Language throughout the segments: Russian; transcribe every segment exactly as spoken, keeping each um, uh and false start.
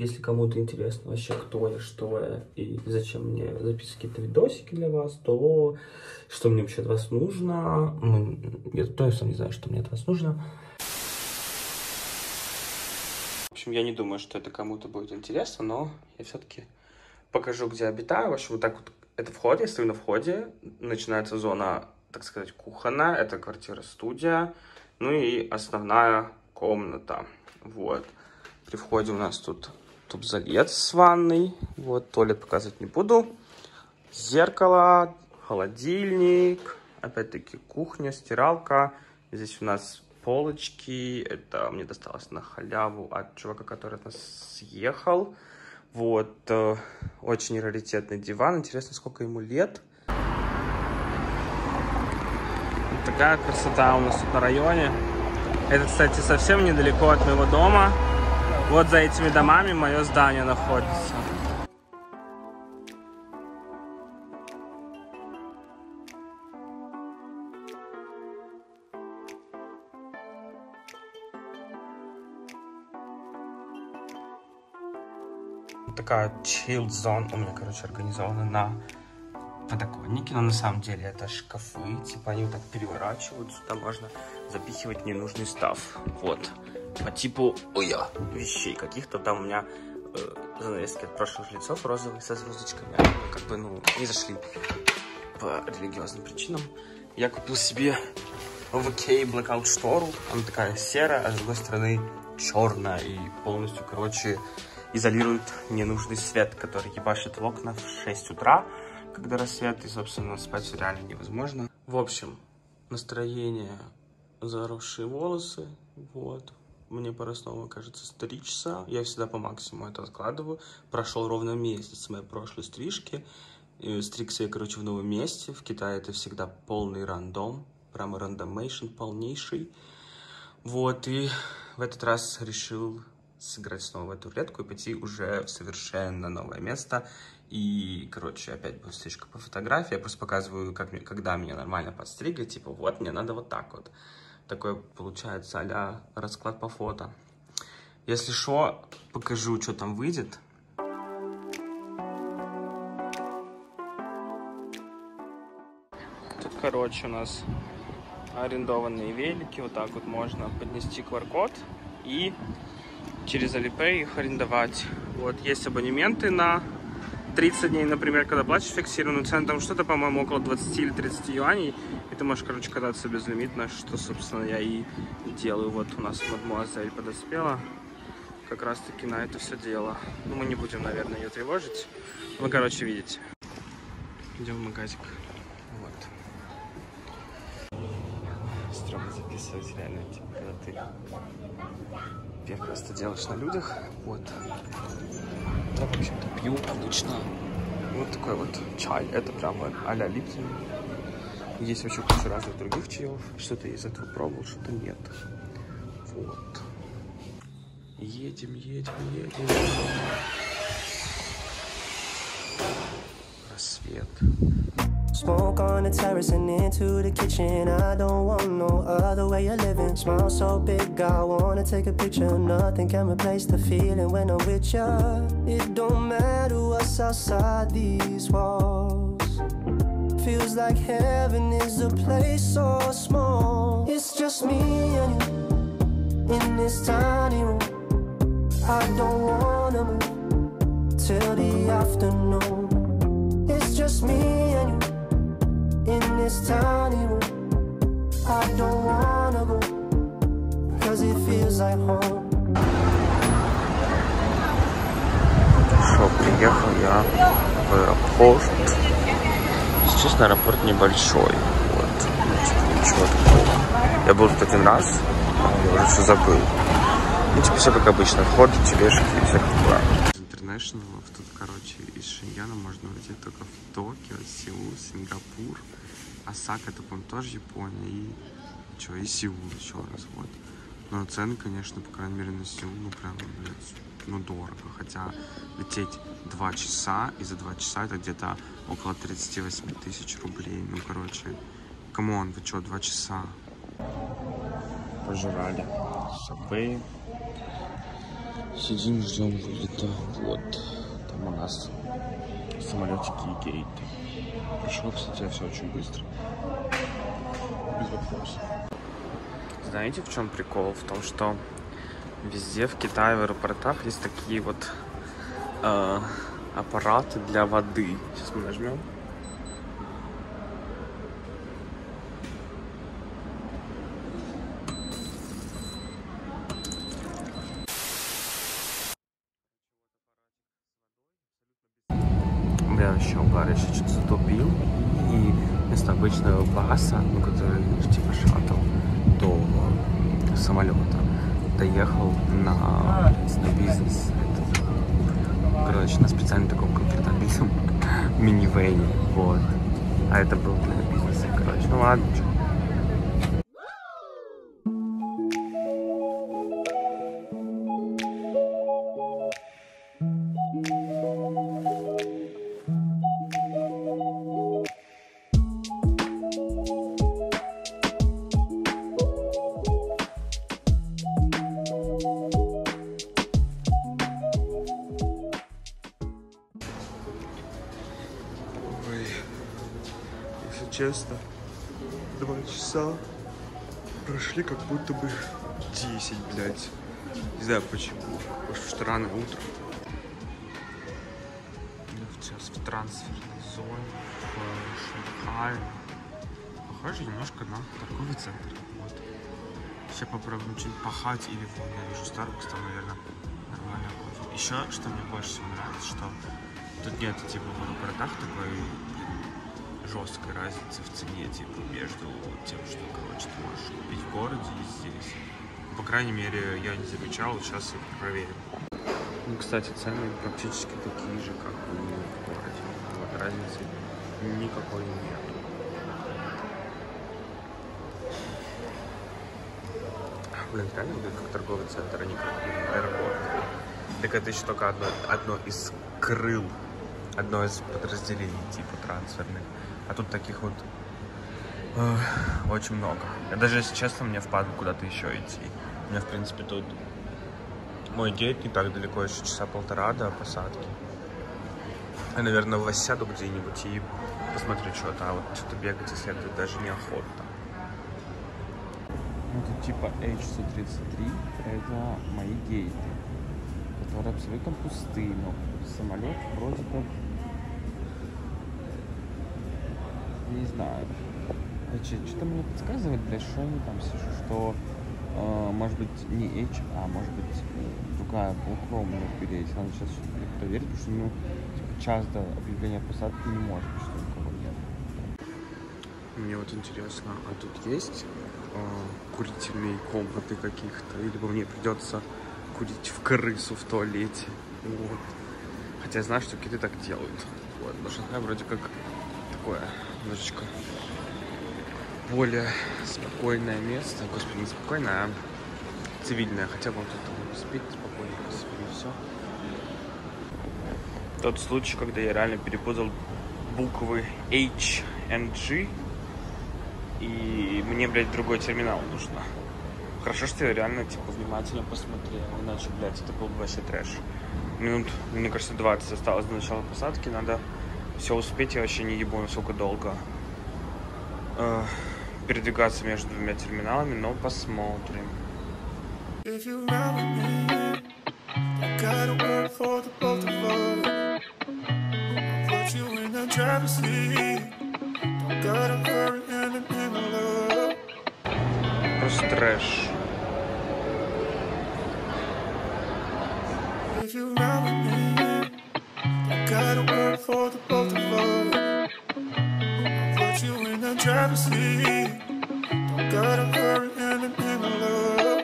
если кому-то интересно вообще, кто я, что я и зачем мне записывать какие-то видосики для вас, то что мне вообще от вас нужно. Ну, я то я сам не знаю, что мне от вас нужно. В общем, я не думаю, что это кому-то будет интересно, но я все-таки покажу, где обитаю. В общем, вот так вот это вход, я стою на входе, начинается зона, так сказать, кухонная, это квартира-студия, ну и основная комната, вот. При входе у нас тут тубзалет с ванной, вот, туалет показывать не буду, зеркало, холодильник, опять-таки кухня, стиралка, здесь у нас полочки, это мне досталось на халяву от чувака, который от нас съехал. Вот, э, очень раритетный диван. Интересно, сколько ему лет. Вот такая красота у нас тут на районе. Это, кстати, совсем недалеко от моего дома. Вот за этими домами мое здание находится. Такая chill zone у меня, короче, организована на подоконнике, но на самом деле это шкафы, типа они вот так переворачивают, сюда можно запихивать ненужный став, вот, по типу ой, вещей каких-то. Там у меня э, занавески от прошлых жильцов розовые со звездочками, они как бы, ну, не зашли по религиозным причинам. Я купил себе ви кей Blackout штору, она такая серая, а с другой стороны черная и полностью, короче, изолирует ненужный свет, который ебашит в окна в шесть утра, когда рассвет, и, собственно, спать реально невозможно. В общем, настроение, заросшие волосы, вот. Мне пора снова, кажется, стричься. Я всегда по максимуму это откладываю. Прошел ровно месяц с моей прошлой стрижки. И стригся я, короче, в новом месте. В Китае это всегда полный рандом, прямо рандомейшн полнейший. Вот, и в этот раз решил сыграть снова в эту рулетку и пойти уже в совершенно новое место. И, короче, опять будет стрижка по фотографии. Я просто показываю, как, когда меня нормально подстригли. Типа, вот, мне надо вот так вот. Такой получается а-ля расклад по фото. Если что, покажу, что там выйдет. Тут, короче, у нас арендованные велики. Вот так вот можно поднести ку ар-код и через Alipay их арендовать. Вот, есть абонементы на тридцать дней, например, когда платишь фиксированную цену, там что-то, по-моему, около двадцати или тридцати юаней, и ты можешь, короче, кататься безлимитно, что, собственно, я и делаю. Вот у нас мадемуазель подоспела как раз-таки на это все дело. Ну, мы не будем, наверное, ее тревожить. Вы, короче, видите. Идем в магазик. Вот. Стрёмно записывать, реально, типа, когда ты первый раз это делаешь на людях. Вот. Я, в общем-то, пью обычно вот такой вот чай. Это прямо а-ля Липтон. Есть вообще куча разных других чаев. Что-то из этого пробовал, что-то нет. Вот. Едем, едем, едем. Рассвет. Smoke on the terrace and into the kitchen. I don't want no other way of living. Smile so big, I wanna take a picture. Nothing can replace the feeling when I'm with ya. It don't matter what's outside these walls. Feels like heaven is a place so small. It's just me and you in this tiny room. I don't wanna move till the afternoon. It's just me and you in this tiny room. I don't wanna go, cause it feels like home. Что, приехал я в аэропорт. Сейчас аэропорт небольшой. Вот. Ну, типа, ничего такого. Я был тут один раз, я уже все забыл. Ну, типа, все как обычно. Вход, тележки и всякое такое. International, тут, короче, из Шеньяна можно улететь только в Токио, Сеул, Сингапур. Осака, это, по-моему, тоже Япония. И что, и Сеул еще раз, вот. Но цены, конечно, по крайней мере, на Сеул, ну, прям, блядь, ну, дорого. Хотя лететь два часа, и за два часа это где-то около тридцати восьми тысяч рублей. Ну, короче, камон, вы что, два часа? Пожрали. Сабвей. Сидим, ждем вылета. Вот. Там у нас самолетики и гейт. Пришло, кстати, все очень быстро. Без вопросов. Знаете, в чем прикол? В том, что везде в Китае в аэропортах есть такие вот э, аппараты для воды. Сейчас мы нажмем. Бля, вообще угар, я сейчас что-то затупил. И вместо обычного баса, ну, который типа шаттл до самолета, доехал на, на бизнес. Это, короче, на специально таком комфортабельном минивэне. Вот. А это был для бизнеса, короче. Ну ладно, что. Честно, два часа прошли как будто бы десять, блядь. Не знаю почему. Потому что рано утро. Я сейчас в трансферной зоне в Шанхае. Похоже немножко на торговый центр. Вот. Сейчас попробуем что-нибудь пахать или вон, я вижу Starbucks, там, наверное, нормально кофе. Еще, что мне больше всего нравится, что тут нет типа в аэропортах такой жесткой разницы в цене, типа, между тем, что, короче, ты можешь купить в городе и здесь. По крайней мере, я не замечал, сейчас их проверим. Ну, кстати, цены практически такие же, как и в городе. Вот разницы никакой нет. Блин, реально выглядит как торговый центр, а не как аэропорт. Так это еще только одно, одно из крыл, одно из подразделений, типа, трансферных. А тут таких вот э, очень много. Я даже, если честно, мне впадло куда-то еще идти. У меня, в принципе, тут мой гейт не так далеко, еще часа полтора до посадки. Я, наверное, воссяду где-нибудь и посмотрю что-то. А вот что-то бегать исследовать даже неохота. Ну, тут типа эйч сто тридцать три, это мои гейты, которые абсолютно пустые, но самолет вроде как... Не знаю. Что-то мне подсказывает, блядь, что они там сижу, что э, может быть не H, а может быть э, другая буква у меня впереди. Надо сейчас проверить, потому что ну типа час до объявления посадки не может быть, что никого нет. Мне вот интересно, а тут есть э, курительные комнаты каких-то, либо мне придется курить в крысу в туалете. Вот. Хотя я знаю, что киты так делают. Вот, но Шанхай вроде как такое немножечко более спокойное место. Господи, не спокойное, а цивильное. Хотя вот тут спит спокойненько себе и все. Тот случай, когда я реально перепутал буквы H and G, и мне, блядь, другой терминал нужно. Хорошо, что я реально, типа, внимательно посмотрел, иначе, блядь, это был вообще трэш. Минут, мне кажется, двадцать осталось до начала посадки, надо все успеть, я вообще не ебу, насколько долго э, передвигаться между двумя терминалами, но посмотрим. Просто трэш. Gotta work for the both of us. I'll put you in the driver's seat. Don't gotta hurry and in love.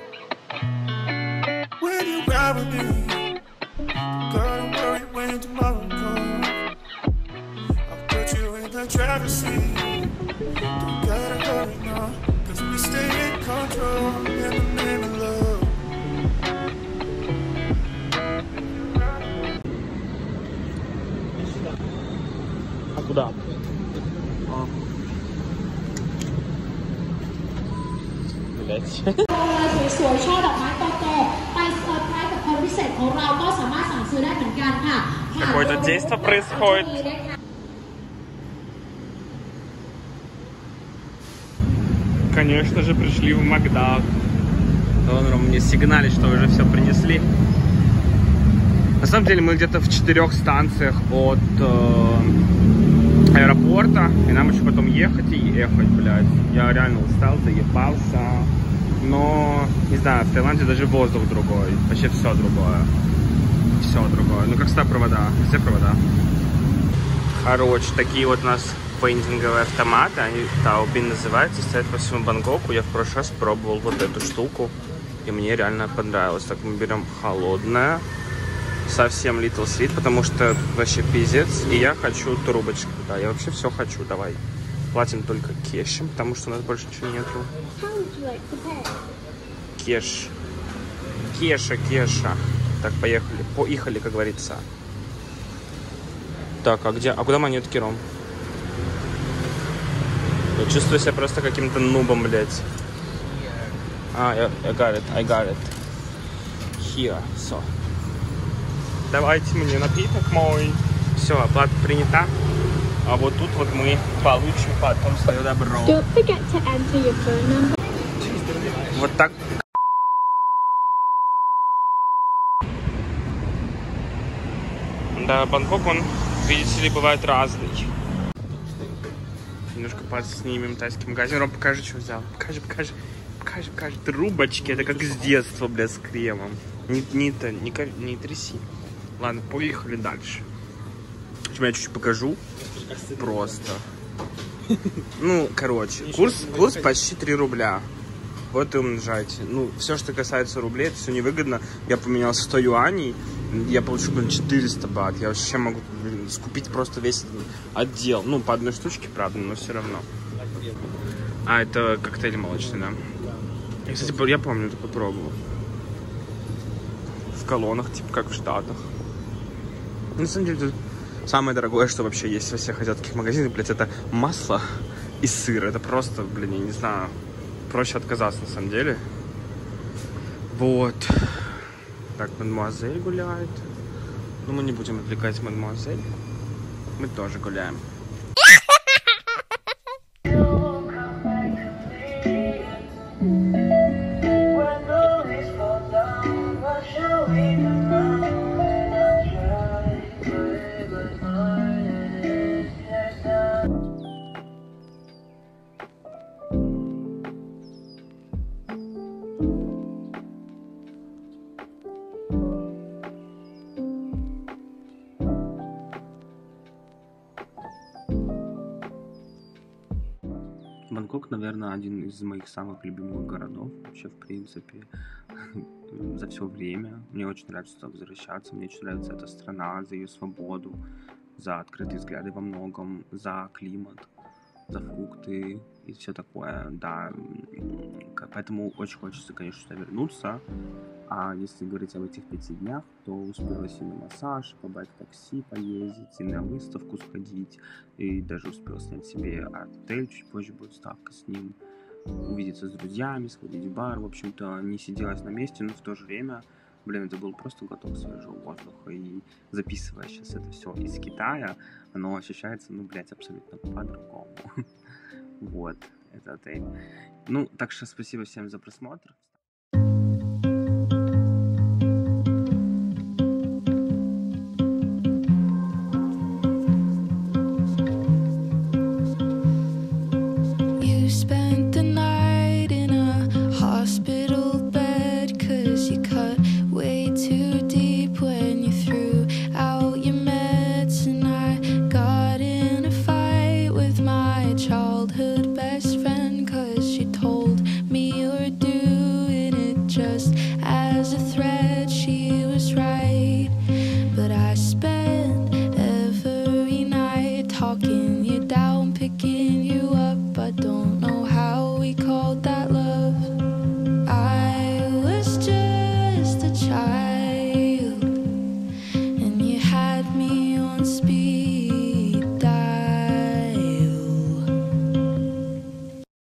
When you ride with me, don't gotta worry when tomorrow comes. I'll put you in the driver's seat. Don't gotta hurry now, cause we stay in control in the name of love. Куда? А. Блять. สวยๆช่อดอกไม้โตๆไปเซอร์ไพรส์กับคนพิเศษ Какое-то действие происходит. Конечно же, пришли в Макдак. Он мне сигналит, что уже все принесли. На самом деле мы где-то в четырех станциях от э, аэропорта. И нам еще потом ехать и ехать, блядь. Я реально устал, заебался. Но, не знаю, в Таиланде даже воздух другой. Вообще все другое. Все другое. Ну как всегда провода. Все провода. Короче, такие вот у нас вендинговые автоматы. Они Таобин называются. Стоят по всему Бангкоку. Я в прошлый раз пробовал вот эту штуку. И мне реально понравилось. Так, мы берем холодное. Совсем Little Sweet, потому что вообще пиздец. И я хочу трубочку. Да, я вообще все хочу. Давай. Платим только кешем, потому что у нас больше ничего нету. Кеш. Кеша, кеша. Так, поехали. Поехали, как говорится. Так, а где? А куда монетки, Ром? Я чувствую себя просто каким-то нубом, блядь. А, я, I got it, I got it. Here, so. Давайте мне напиток мой. Все, оплата принята. А вот тут вот мы получим потом свое добро. Don't forget to enter your phone number. Вот так. Да, Бангкок, он, видите ли, бывает разный. Немножко поснимем тайский магазин. Ром, покажи, что взял. Покажи, покажи. Покажи, покажи. Трубочки. Это как с детства, блядь, с кремом. Не, не, не, не, не тряси. Ладно, поехали дальше. Я чуть-чуть покажу. Просто. Ну, короче. Курс, курс почти три рубля. Вот и умножайте. Ну, все, что касается рублей, это все невыгодно. Я поменял сто юаней, я получу, блин, четыреста бат. Я вообще могу, блин, скупить просто весь отдел. Ну, по одной штучке, правда, но все равно. А, это коктейль молочный, да. Я, кстати, я помню, это попробовал. В колоннах, типа, как в Штатах. На самом деле, тут самое дорогое, что вообще есть во всех азиатских магазинах, блядь, это масло и сыр. Это просто, блин, я не знаю, проще отказаться, на самом деле. Вот. Так, мадемуазель гуляет. Но мы не будем отвлекать мадемуазель. Мы тоже гуляем. Бангкок, наверное, один из моих самых любимых городов вообще, в принципе, за все время. Мне очень нравится туда возвращаться, мне очень нравится эта страна за ее свободу, за открытые взгляды во многом, за климат, за фрукты и все такое, да. Поэтому очень хочется, конечно, сюда вернуться. А если говорить об этих пяти днях, то успелось и на массаж, побыть в такси, поездить, и на выставку сходить, и даже успел снять себе отель, чуть позже будет ставка с ним, увидеться с друзьями, сходить в бар, в общем-то, не сиделось на месте, но в то же время, блин, это был просто глоток свежего воздуха, и записывая сейчас это все из Китая, оно ощущается, ну, блядь, абсолютно по-другому. Вот, это отель. Ну, так что спасибо всем за просмотр.